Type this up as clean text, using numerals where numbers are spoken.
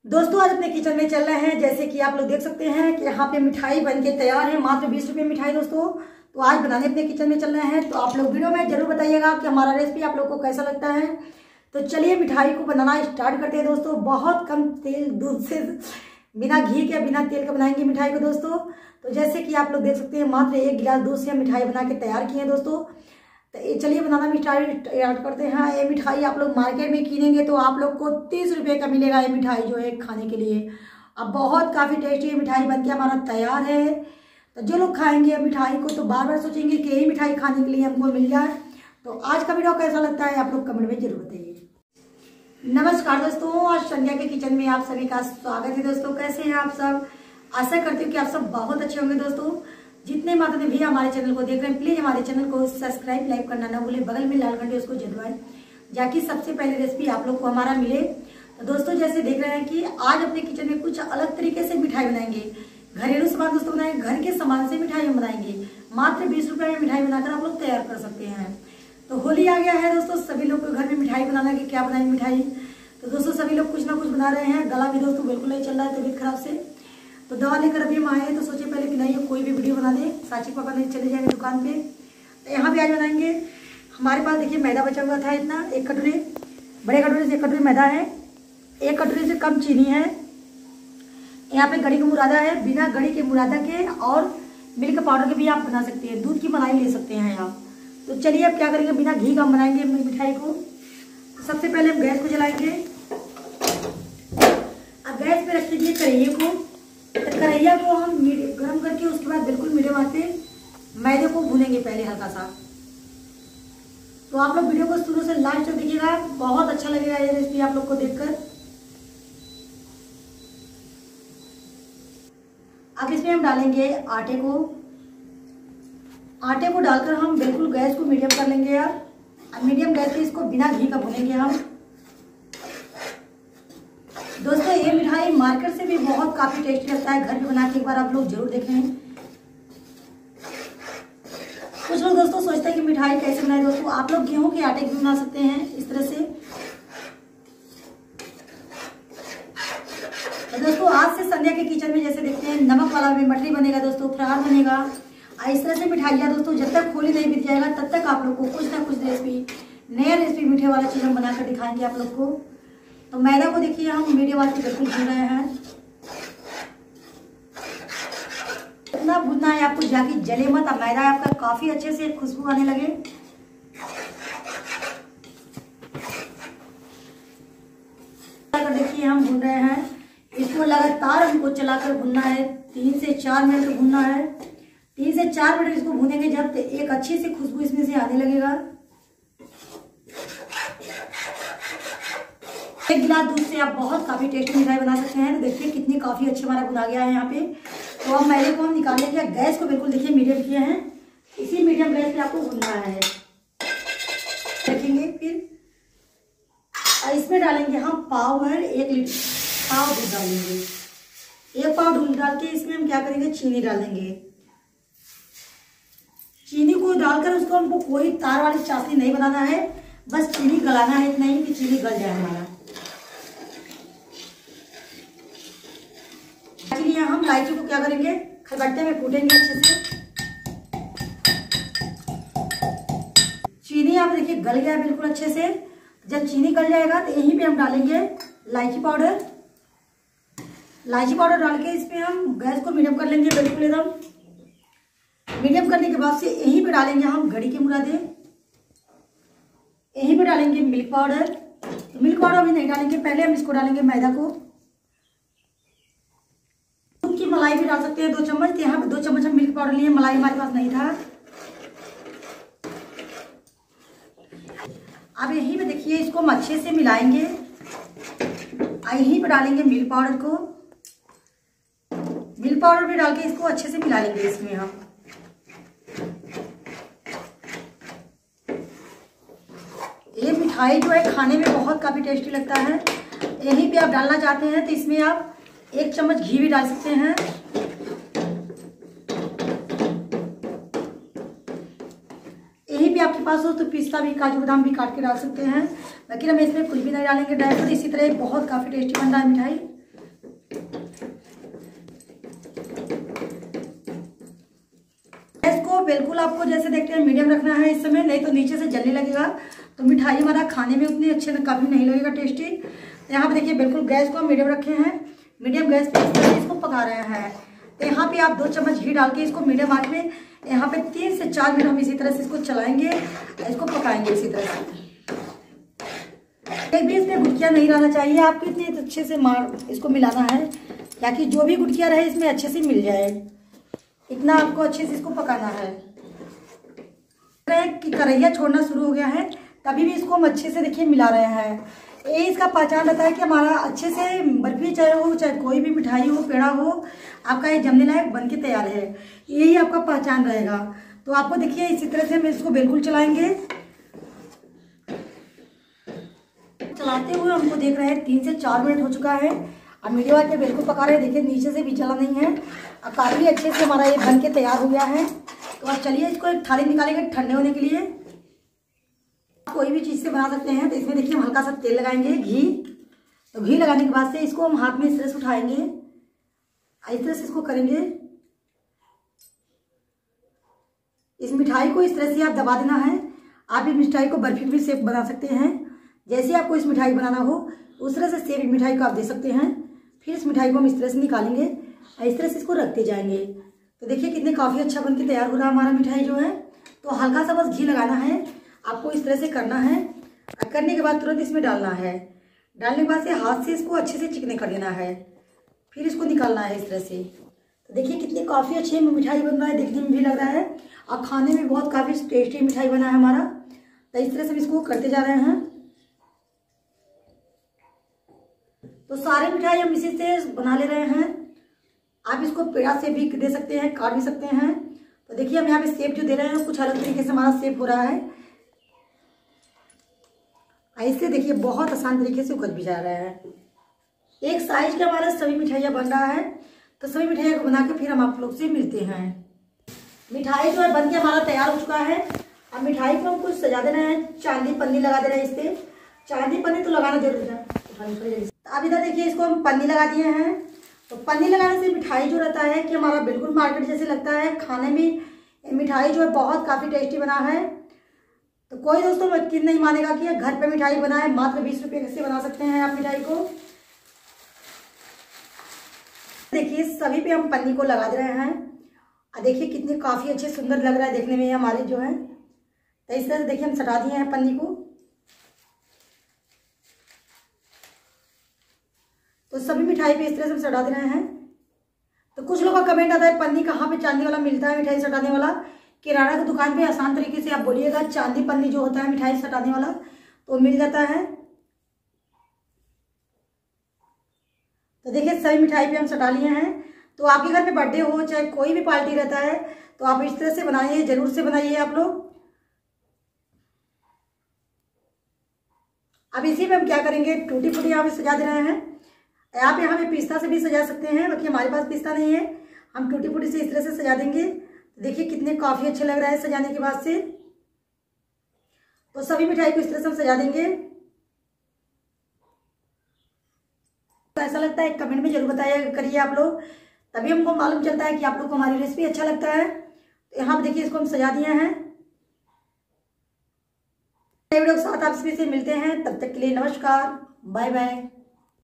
दोस्तों आज अपने किचन में चल रहे हैं। जैसे कि आप लोग देख सकते हैं कि यहाँ पे मिठाई बनके तैयार है। मात्र 20 रुपये मिठाई दोस्तों। तो आज बनाने अपने किचन में चल रहे हैं। तो आप लोग वीडियो में जरूर बताइएगा कि हमारा रेसिपी आप लोग को कैसा लगता है। तो चलिए मिठाई को बनाना स्टार्ट करते हैं दोस्तों। बहुत कम तेल दूध से बिना घी के बिना तेल के बनाएंगे मिठाई को दोस्तों। तो जैसे कि आप लोग देख सकते हैं मात्र 1 गिलास दूध से हम मिठाई बना के तैयार किए हैं दोस्तों। तो चलिए बनाना मिठाई स्टार्ट करते हैं। ये मिठाई आप लोग मार्केट में किनेंगे तो आप लोग को 30 रुपये का मिलेगा। ये मिठाई जो है खाने के लिए अब बहुत काफ़ी टेस्टी ये मिठाई बनके हमारा तैयार है। तो जो लोग खाएंगे मिठाई को तो बार बार सोचेंगे कि यही मिठाई खाने के लिए हमको मिल जाए। तो आज का वीडियो कैसा लगता है आप लोग कमेंट में जरूर बताइए। नमस्कार दोस्तों, आज संध्या के किचन में आप सभी का स्वागत है दोस्तों। कैसे हैं आप सब? आशा करती हूँ कि आप सब बहुत अच्छे होंगे दोस्तों। जितने माता ने भी हमारे चैनल को देख रहे हैं प्लीज हमारे चैनल को सब्सक्राइब लाइक करना ना भूलें। बगल में लाल घंटी उसको जलवाएं जाकि सबसे पहले रेसिपी आप लोग को हमारा मिले। तो दोस्तों जैसे देख रहे हैं कि आज अपने किचन में कुछ अलग तरीके से मिठाई बनाएंगे। घरेलू सामान दोस्तों बनाएंगे, घर के सामान से मिठाई हम बनाएंगे। मात्र 20 रुपये में मिठाई बनाकर आप लोग तैयार कर सकते हैं। तो होली आ गया है दोस्तों, सभी लोग को घर में मिठाई बनाना है कि क्या बनाएंगे मिठाई। तो दोस्तों सभी लोग कुछ ना कुछ बना रहे हैं। गला भी दोस्तों बिल्कुल नहीं चल रहा है तबीयत खराब से। तो दवा लेकर अभी हम आए हैं। तो सोचे पहले कि नहीं कोई भी वीडियो बना दे, साची पापा नहीं चले जाएंगे दुकान पे। तो यहाँ पे आज बनाएंगे। हमारे पास देखिए मैदा बचा हुआ था इतना, 1 कटोरी, बड़े कटोरी से 1 कटोरी मैदा है, 1 कटोरी से कम चीनी है। यहाँ पे गड़ी का मुरादा है, बिना गड़ी के मुरादा के और मिल्क पाउडर के भी आप बना सकते हैं, दूध की मलाई ले सकते हैं आप। तो चलिए अब क्या करेंगे, बिना घी का हम बनाएंगे मिठाई को। तो सबसे पहले हम गैस को जलाएंगे। अब गैस पे रख दीजिए कढ़ाई को। कढ़ैया को हम गर्म करके उसके बाद बिल्कुल मीडियम आंच पे मैदे को भूनेंगे पहले हल्का सा। तो आप लोग वीडियो को शुरू से लास्ट तक देखिएगा, बहुत अच्छा लगेगा ये रेसिपी आप लोग को देखकर। अब इसमें हम डालेंगे आटे को। आटे को डालकर हम बिल्कुल गैस को मीडियम कर लेंगे। अब मीडियम गैस पे इसको बिना घी का भूनेंगे हम। दोस्तों ये मिठाई मार्केट से भी बहुत काफी टेस्टी लगता है। घर पे बना के एक बार आप लोग जरूर देखें। कुछ लोग दोस्तों सोचते हैं कि मिठाई कैसे बनाए। दोस्तों आप लोग गेहूं के आटे की बना सकते हैं इस तरह से। तो दोस्तों आज से संध्या के किचन में जैसे देखते हैं नमक वाला भी मठरी बनेगा दोस्तों, फरार बनेगा। इस तरह से मिठाइयाँ दोस्तों जब तक होली नहीं बीत जाएगा तब तक आप लोग को कुछ ना कुछ रेसिपी, नया रेसिपी मीठे वाला चीज हम बनाकर दिखाएंगे आप लोग को। तो मैदा को देखिए हम मीडियम आंच पे बिल्कुल भून रहे हैं। इतना भूनना है आपको जाके जले मत। अब मैदा आपका काफी अच्छे से खुशबू आने लगे। देखिए हम भून रहे हैं, इसको लगातार हमको चलाकर भूनना है। 3 से 4 मिनट भूनना है। 3 से 4 मिनट इसको भूनेंगे जब एक अच्छी सी खुशबू इसमें से आने लगेगा। 1 गिलास दूध से आप बहुत काफी टेस्टी मिठाई बना सकते हैं। तो देखिए कितनी काफी अच्छी हमारा भुना गया है यहाँ पे। तो अब मैदे को हम निकाल लेंगे। गैस को बिल्कुल देखिए मीडियम किए हैं, इसी मीडियम गैस पे आपको भुनना है। देखेंगे फिर इसमें डालेंगे हम पाव है 1 लीटर पाव दूध डालेंगे। 1 पाव दूध डाल के इसमें हम क्या करेंगे, चीनी डालेंगे। चीनी को डालकर उसको हमको कोई तार वाली चाशनी नहीं बनाना है, बस चीनी गलाना है। इतना ही कि चीनी गल जाए हमारा। चलिए हम इलायची को क्या करेंगे, खलबट्टे में कूटेंगे अच्छे से। चीनी आप देखिए गल गया बिल्कुल अच्छे से। जब चीनी गल जाएगा तो यहीं पे हम डालेंगे इलायची पाउडर। इलायची पाउडर डाल के इसमें हम गैस को मीडियम कर लेंगे बिल्कुल एकदम। मीडियम करने के बाद से यहीं पे डालेंगे हम गड़ी के मुरादे। यहीं पे डालेंगे मिल्क पाउडर। तो मिल्क पाउडर अभी नहीं डालेंगे, पहले हम इसको डालेंगे मैदा को। दूध की मलाई भी डाल सकते हैं 2 चम्मच। यहाँ पे 2 चम्मच हम मिल्क पाउडर लिए, मलाई हमारे पास नहीं था। अब यहीं पे देखिए इसको हम अच्छे से मिलाएंगे। यहीं पे डालेंगे मिल्क पाउडर को। मिल्क पाउडर भी डाल के इसको अच्छे से मिला लेंगे इसमें हम। ये मिठाई जो है खाने में बहुत काफी टेस्टी लगता है। यहीं पे आप डालना चाहते हैं तो इसमें आप 1 चम्मच घी भी डाल सकते हैं। यहीं पे आपके पास हो तो पिस्ता भी, काजू बादाम भी काट के डाल सकते हैं। लेकिन हम इसमें कुछ भी नहीं डालेंगे, ड्राई फ्रूट। इसी तरह बहुत काफी टेस्टी बन रहा है मिठाई। बिल्कुल आपको जैसे देखते हैं मीडियम रखना है इस समय, नहीं तो नीचे से जलने लगेगा तो मिठाई हमारा खाने में उतनी अच्छे काफ़ी नहीं लगेगा टेस्टी। यहाँ पे देखिए बिल्कुल गैस को हम मीडियम रखे हैं, मीडियम गैस पे इस तरह से इसको पका रहे हैं। तो यहाँ पे आप 2 चम्मच घी डाल के इसको मीडियम आंच में यहाँ पे 3 से 4 मिनट हम इसी तरह से इसको चलाएंगे, इसको पकाएंगे इसी तरह से। एक भी इसमें गुटकियाँ नहीं रहना चाहिए, आपको इतने अच्छे से इसको मिलाना है ताकि जो भी गुटकियाँ रहे इसमें अच्छे से मिल जाए। इतना आपको अच्छे से इसको पकाना है कि कढ़ैया छोड़ना शुरू हो गया है, तभी भी इसको हम अच्छे से देखिए मिला रहे हैं। ये इसका पहचान रहता है कि हमारा अच्छे से बर्फी चाहे हो, चाहे कोई भी मिठाई हो, पेड़ा हो, आपका ये जमने लायक बन के तैयार है, यही आपका पहचान रहेगा। तो आपको देखिए इसी तरह से हम इसको बिल्कुल चलाएंगे। चलाते हुए हमको देख रहे हैं 3 से 4 मिनट हो चुका है। अब मीडियम आंच पे बिल्कुल पका रहे हैं, देखिए नीचे से भी जला नहीं है और काफ़ी अच्छे से हमारा ये बन के तैयार हो गया है। तो अब चलिए इसको एक थाली निकालेंगे ठंडे होने के लिए। कोई भी चीज़ से बना सकते हैं। तो इसमें देखिए हम हल्का सा तेल लगाएंगे, घी। तो घी लगाने के बाद से इसको हम हाथ में इस तरह से उठाएंगे, इस तरह से इसको करेंगे। इस मिठाई को इस तरह से आप दबा देना है। आप इस मिठाई को बर्फी भी शेप बना सकते हैं, जैसे आपको इस मिठाई बनाना हो उस तरह से शेप मिठाई को आप दे सकते हैं। फिर इस मिठाई को हम इस तरह से निकालेंगे और इस तरह से इसको रखते जाएंगे। तो देखिए कितने काफ़ी अच्छा बन के तैयार हो रहा है हमारा मिठाई जो है। तो हल्का सा बस घी लगाना है, आपको इस तरह से करना है। करने के बाद तुरंत इसमें डालना है। डालने के बाद से हाथ से इसको अच्छे से चिकने कर देना है, फिर इसको निकालना है इस तरह से। तो देखिए कितनी काफ़ी अच्छी मिठाई बन रहा है, देखने में भी लग रहा है और खाने में बहुत काफ़ी टेस्टी मिठाई बना है हमारा। तो इस तरह से इसको करते जा रहे हैं। तो सारे मिठाई हम इसी से बना ले रहे हैं। आप इसको पेड़ा से भी दे सकते हैं, काट भी सकते हैं। तो देखिए हम यहाँ पे शेप जो दे रहे हैं कुछ अलग तरीके से हमारा शेप हो रहा है। ऐसे देखिए बहुत आसान तरीके से उगल भी जा रहा है। एक साइज का हमारा सभी मिठाइयाँ बन रहा है। तो सभी मिठाइयों को बना के फिर हम आप लोग से मिलते हैं। मिठाई जो है बन के हमारा तैयार हो चुका है। अब मिठाई को हम कुछ सजा दे रहे हैं, चांदी पन्नी लगा दे रहे हैं। इस पे चांदी पन्नी तो लगाना जरूर है। अब इधर देखिए इसको हम पन्नी लगा दिए हैं। तो पन्नी लगाने से मिठाई जो रहता है कि हमारा बिल्कुल मार्केट जैसे लगता है। खाने में मिठाई जो है बहुत काफ़ी टेस्टी बना है। तो कोई दोस्तों यकीन नहीं मानेगा कि घर पे मिठाई बनाए, मात्र 20 रुपये कैसे बना सकते हैं आप मिठाई को। देखिए सभी पे हम पन्नी को लगा दे रहे हैं और देखिए कितने काफ़ी अच्छे सुंदर लग रहा है देखने में हमारे जो है। तो इस तरह से देखिए हम सटा दिए हैं पन्नी को। तो सभी मिठाई पे इस तरह से हम सटा दे रहे हैं। तो कुछ लोगों का कमेंट आता है पन्नी कहाँ पे चांदी वाला मिलता है मिठाई सटाने वाला। किराना की दुकान पे आसान तरीके से आप बोलिएगा चांदी पन्नी जो होता है मिठाई सटाने वाला तो मिल जाता है। तो देखिए सभी मिठाई पे हम सटा लिए हैं। तो आपके घर में बर्थडे हो चाहे कोई भी पार्टी रहता है तो आप इस तरह से बनाइए, जरूर से बनाइए आप लोग। अब इसी में हम क्या करेंगे, टूटी फूटी यहाँ पे सजा दे रहे हैं। आप यहाँ पे पिस्ता से भी सजा सकते हैं, बाकी हमारे पास पिस्ता नहीं है, हम टूटी फूटी से इस तरह से सजा देंगे। देखिए कितने काफी अच्छे लग रहा है सजाने के बाद से। तो सभी मिठाई को इस तरह से हम सजा देंगे। तो ऐसा लगता है कमेंट में जरूर बताइए करिए आप लोग, तभी हमको मालूम चलता है कि आप लोग को हमारी रेसिपी अच्छा लगता है। तो यहाँ पे देखिए इसको हम सजा दिए हैं। वीडियो के साथ आप सभी से मिलते हैं, तब तक के लिए नमस्कार, बाय बाय।